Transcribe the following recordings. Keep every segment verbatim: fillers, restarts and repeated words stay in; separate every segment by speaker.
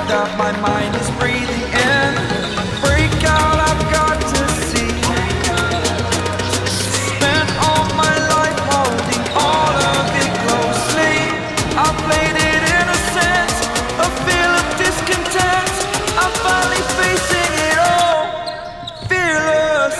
Speaker 1: that my mind is breathing in. Break out, I've got to see. Spent all my life holding all of it closely. I played it innocent, a feel of discontent. I'm finally facing it all, fearless.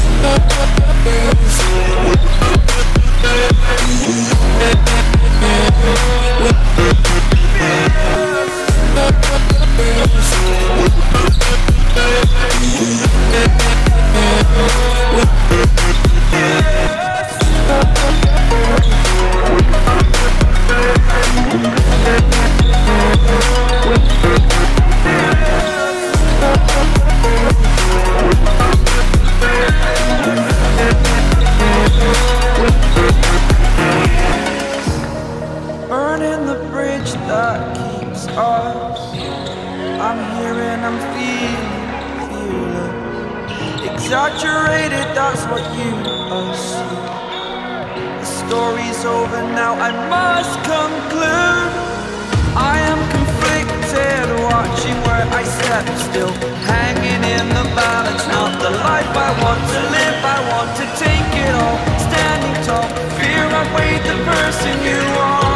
Speaker 1: Burning the bridge that keeps us. I'm here and I'm feeling, feeling exaggerated, that's what you assume. The story's over now, I must conclude. I am conflicted, watching where I step still, hanging in the balance. Not the life I want to live, I want to take it all. Standing tall, fear I weighed the person you are.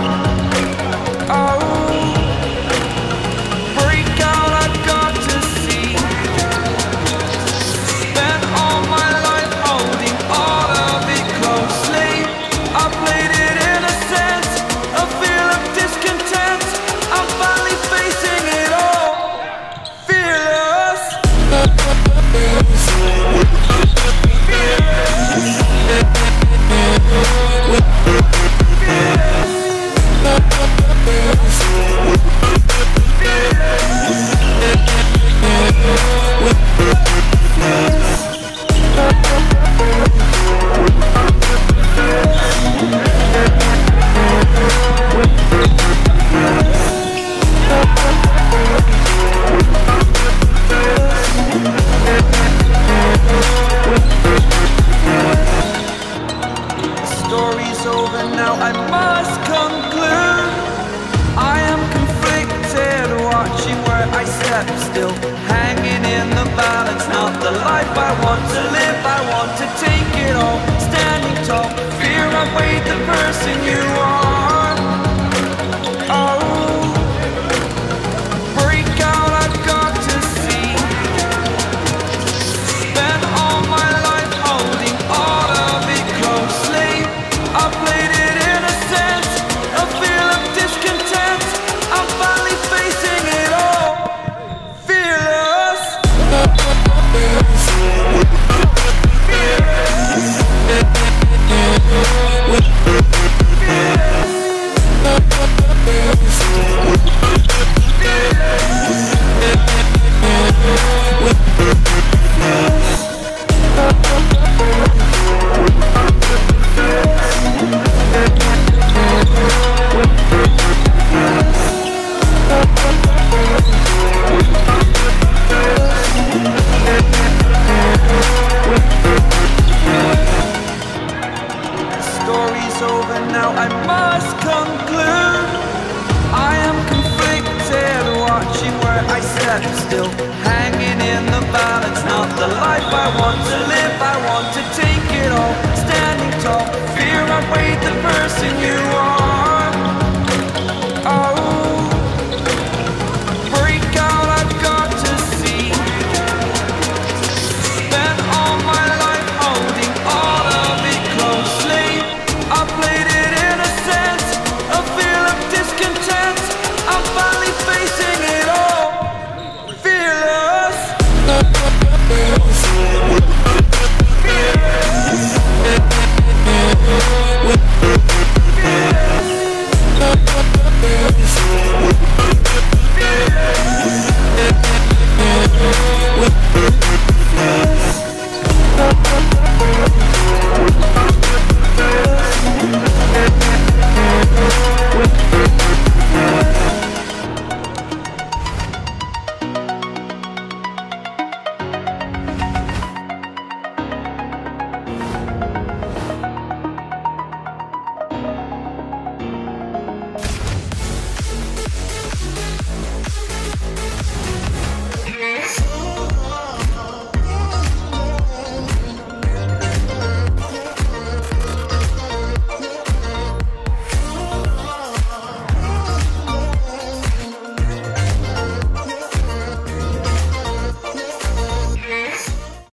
Speaker 1: Oh, break out, I've got to see. Spent all my life holding all of it closely. I played it innocent, a feel of discontent. I'm finally facing it all, fearless. Story's over now, I must conclude. I am conflicted, watching where I step still, hanging in the balance. Not the life I want to live, I want to take it all. Standing tall, fear I weighed the person you are. Oh, break out, I've got to see. Spent all my life holding all of it closely. I played it innocent, a feel of discontent. I'm finally facing it all, fearless. Story's over now, I must conclude. I am conflicted, watching where I step still, hanging in the balance. Not the life I want to live, I want to take it all. Standing tall, fear I weighed the person you are.